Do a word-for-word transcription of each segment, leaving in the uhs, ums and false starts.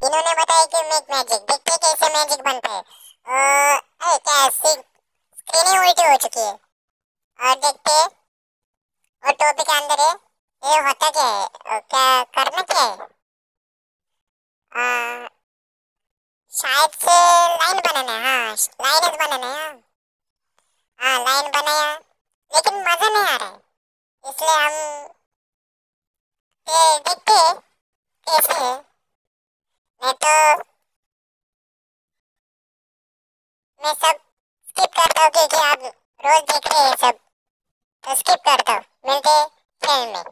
इन्होंने बताया कि मेक मैजिक। देखते हैं कैसे मैजिक बनता है। अ, अरे क्या स्क्रीन ही उल्टी हो चुकी है। और देखते हैं और टोपी के अंदर है। ये होता क्या है? अ, क्या करना क्या है? अ, शायद से लाइन बनाना है। हाँ लाइन बनाना है। हाँ हाँ लाइन बनाया लेकिन मजा नहीं आ रहा है, इसलिए हम ये देखते हैं कैसे है। मैं तो मैं सब स्किप करता हूँ क्योंकि आप रोज देख रहे हैं सब, तो स्किप करता हूँ। मिलते हैं फिल्म में।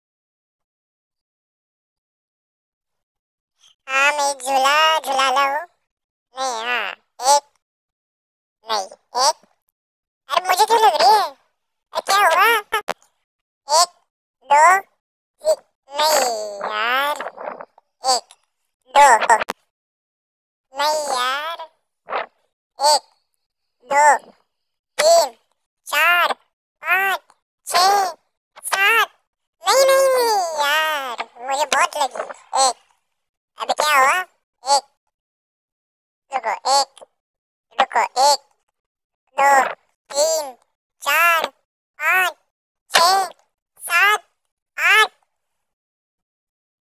हाँ मैं झूला झूला ला हूँ। नहीं हाँ एक नहीं एक। अरे मुझे क्यों लग रही है? अरे क्या हुआ? एक दो ती- नहीं यार। एक दो नहीं यार। एक दो तीन चार पाँच छः सात। नहीं नहीं नहीं यार मुझे बहुत लगी। एक अभी क्या हुआ? एक रुको एक रुको एक दो तीन चार पाँच छः सात आठ।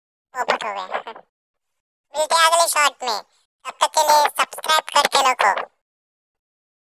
पोपट हो गया। मिलते हैं अगले शॉट में, तब तक के लिए सब्सक्राइब करके रखो।